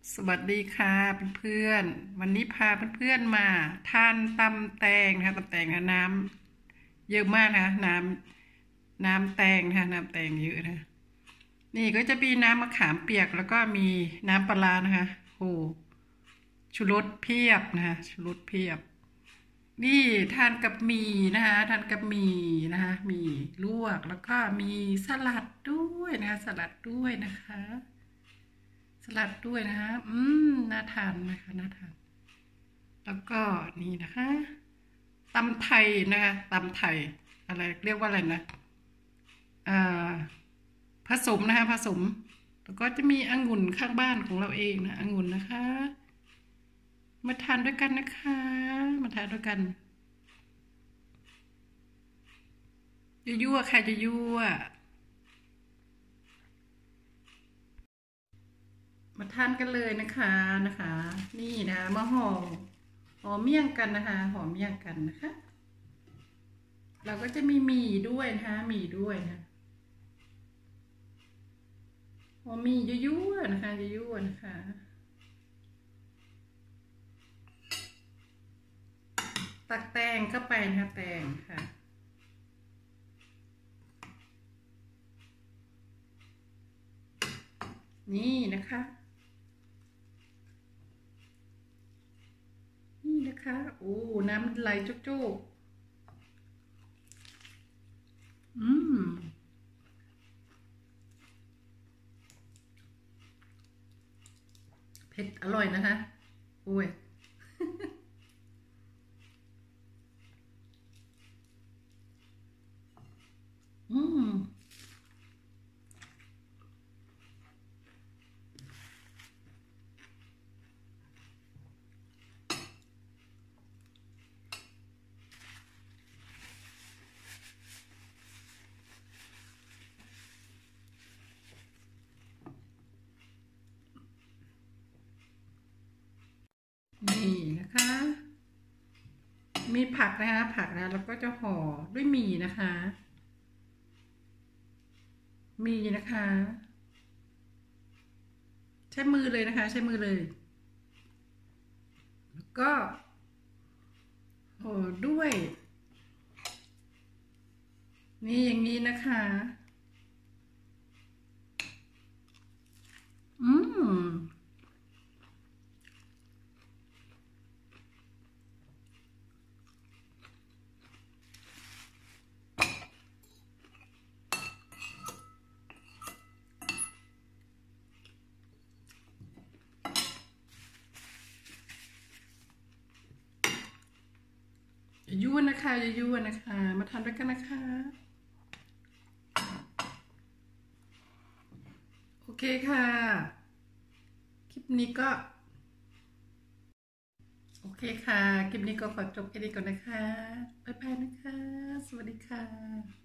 สวัสดีค่ะเพื่อนๆวันนี้พาเพื่อนๆมาทานตำแตงนะคะตำแตงนะน้ำเยอะมากนะน้ำแตงนะคะน้ำแตงเยอะนะนี่ก็จะมีน้ำมะขามเปียกแล้วก็มีน้ำปลานะคะโอ้ชูรสเพียบนะคะชูรสเพียบนี่ทานกับหมี่นะคะทานกับหมี่นะคะหมี่ลวกแล้วก็มีสลัดด้วยนะคะสลัดด้วยนะคะสลัดด้วยนะคะน่าทานนะคะน่าทานแล้วก็นี่นะคะตำไทยนะคะตำไทยอะไรเรียกว่าอะไรนะอ่าผสมนะคะผสมแล้วก็จะมีองุ่นข้างบ้านของเราเองนะองุ่นนะคะมาทานด้วยกันนะคะมาทานด้วยกันยั่วๆค่ะยั่วมาทานกันเลยนะคะนี่นะคะมาห่อเมี่ยงกันนะคะห่อเมี่ยงกันนะคะเราก็จะมีหมี่ด้วยนะคะหมี่ด้วยนะห่อหมี่ยั่วๆนะคะยั่วๆนะคะตักแตงเข้าไปนะคะแตงค่ะนี่นะคะนี่นะคะโอ้น้ำไหลจุกๆเผ็ดอร่อยนะคะโอ้ยอืมนี่นะคะมีผักนะคะผักนะแล้วก็จะห่อด้วยหมี่นะคะมีนะคะใช้มือเลยนะคะใช้มือเลยแล้วก็ห่อด้วยนี่อย่างนี้นะคะอืมยั่วนะคะยั่วนะคะมาทานด้วยกันนะคะโอเคค่ะคลิปนี้ก็โอเคค่ะคลิปนี้ก็ขอจบแค่นี้ก่อนนะคะบ๊ายบายนะคะสวัสดีค่ะ